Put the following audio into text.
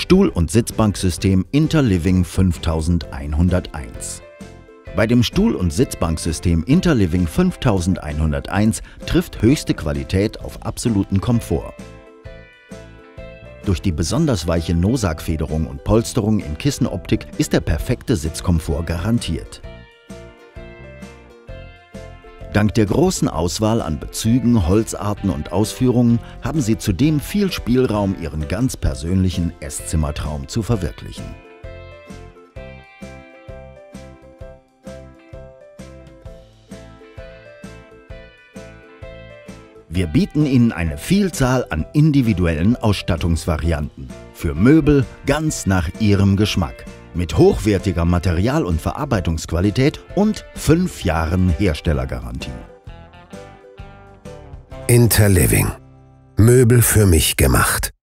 Stuhl- und Sitzbanksystem Interliving 5101. Bei dem Stuhl- und Sitzbanksystem Interliving 5101 trifft höchste Qualität auf absoluten Komfort. Durch die besonders weiche Nosag-Federung und Polsterung in Kissenoptik ist der perfekte Sitzkomfort garantiert. Dank der großen Auswahl an Bezügen, Holzarten und Ausführungen haben Sie zudem viel Spielraum, Ihren ganz persönlichen Esszimmertraum zu verwirklichen. Wir bieten Ihnen eine Vielzahl an individuellen Ausstattungsvarianten. Für Möbel ganz nach Ihrem Geschmack. Mit hochwertiger Material- und Verarbeitungsqualität und 5 Jahren Herstellergarantie. Interliving. Möbel für mich gemacht.